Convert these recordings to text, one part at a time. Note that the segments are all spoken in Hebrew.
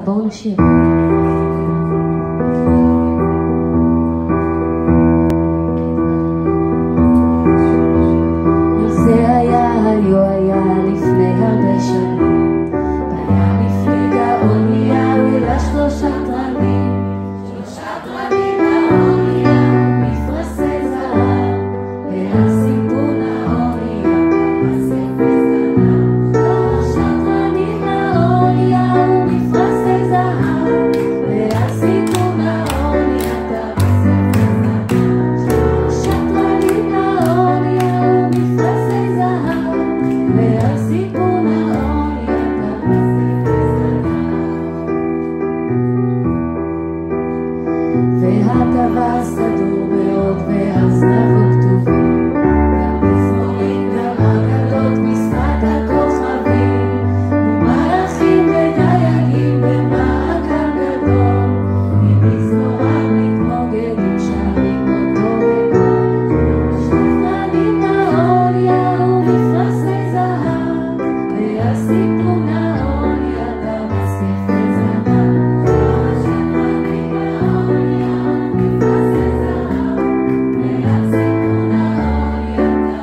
בואו נשיר. זה היה לפני הרבה שנים, בים הפליגה אונייה ולה שלושה תרנים האונייה מפרשי זהב, והסיפון האונייה במסך וזנב. שלושה תרנים האונייה ומפרשי זהב, והסיפון האונייה במסך וזנב. שלושה תרנים האונייה ומפרשי זהב, והסיפון האונייה במסך וזנב. והטבע סדור מאוד והזנב כתובים, גם מזמורים גם אגדות משפת הכוכבים, ומלאכים ודייגים במעגל גדול, ממזמורם מתמוגגים שרים אותו בקול. שתרנים האונייה ומפרשי זהב, והסיפון האונייה במסך וזנב. שתרנים האונייה ומפרשי זהב, והסיפון האונייה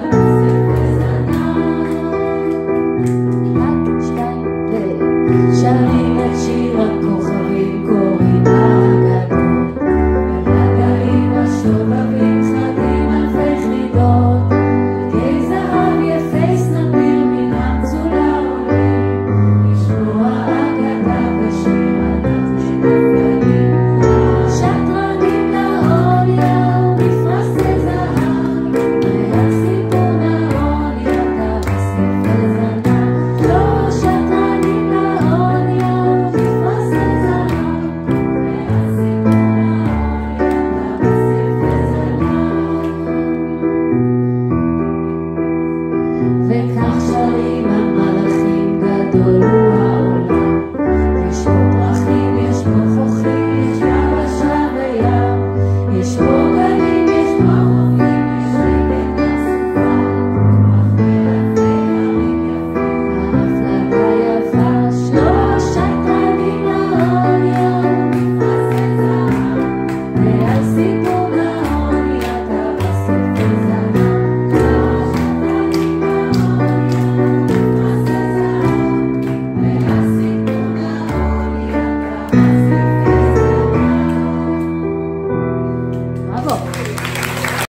במסך וזנב. שרים את שיר הכוכבים קוראים האגדות, ובגלים השובבים צחקים אלפי חידות, בגי זהב יפי סנפיר מן המצולה עולים, לשמוע אגדה ושיר ענף שנפלאים. שתרנים לאונייה ומפרשי זהב, והסיפון האונייה במסך וזנב. שתרנים לאונייה ומפרשי זהב, והסיפון האונייה במסך וזנב. וכך שרים המלאכים גדול